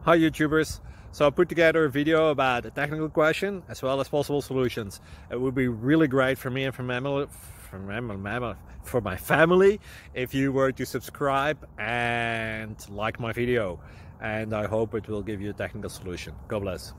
Hi YouTubers. So I put together a video about a technical question as well as possible solutions. It would be really great for me and for my family if you were to subscribe and like my video, and I hope it will give you a technical solution. God bless.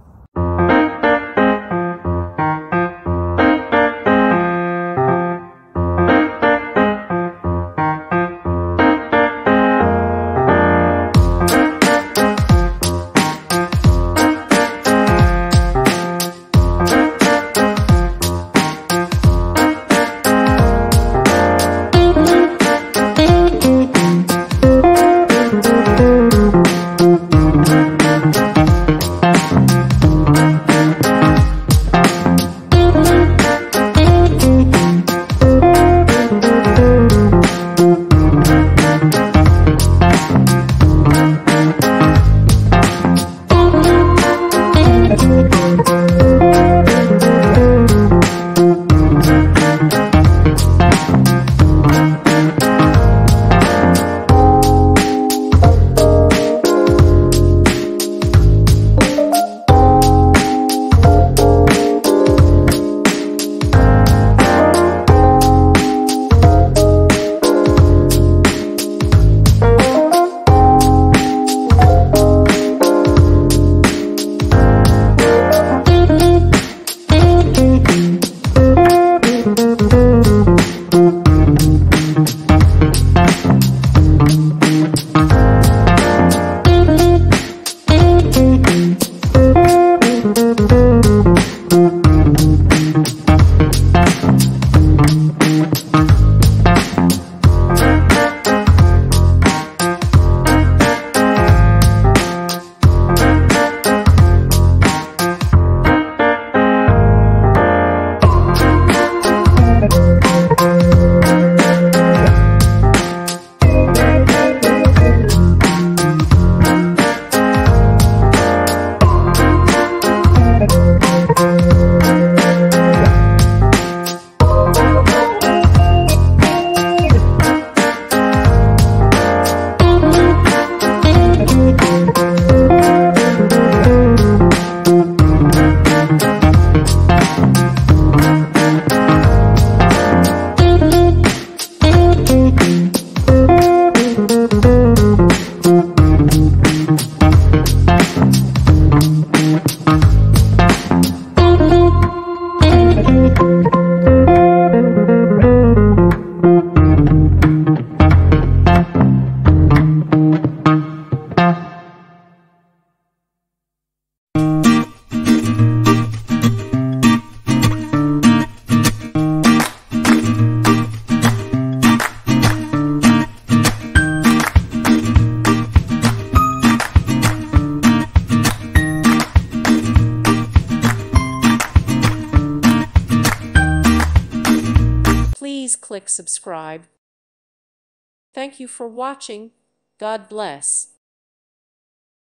Please click subscribe. Thank you for watching. God bless.